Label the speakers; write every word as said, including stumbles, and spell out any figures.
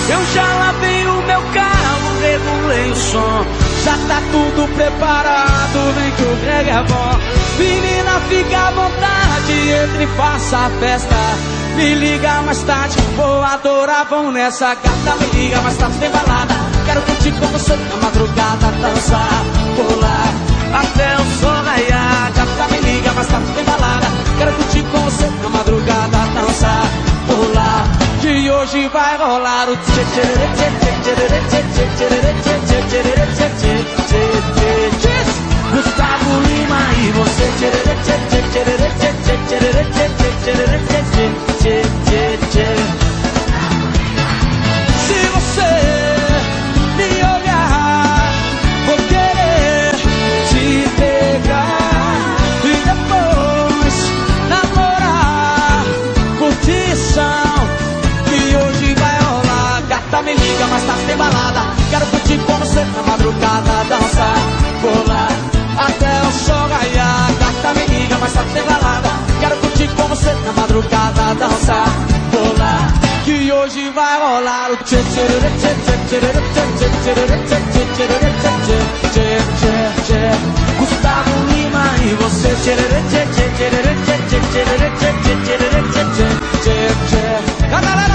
Speaker 1: Eu já lavei o meu carro, regulei o som, já tá tudo preparado, vem que o reggae é bom. Menina, fica à vontade, entre e faça a festa. Me liga mais tarde, vou adorar, vão nessa gata. Me liga mais tarde, tem balada. Quero curtir com você na madrugada, dançar, pular até o sol raiar. Gata, me liga mais tarde, tem balada. Quero curtir com você na madrugada, dançar, pular. Que hoje vai rolar o tchê tchê tchê tchê tchê tchê tchê tchê tchê tchê tchê tchê tchê. Gustavo Lima e você tchê tchê tchê tchê tchê tchê tchê tchê tchê tchê tchê. Se você me olhar, vou querer te pegar e depois namorar. Curtição que hoje vai rolar. Gata, me liga, mas tá sem balada. Quero curtir com você na madrugada, dançar, pular até o sol raiar. Gata, me liga, mas tá sem balada. Quero curtir com você na madrugada, dançar, pular. Que hoje vai rolar o tchê tchê tchê tchê tchê tchê tchê tchê tchê tchê. Gustavo Lima e você tchê tchê tchê tchê tchê tchê tchê tchê tchê tchê tchê tchê tchê.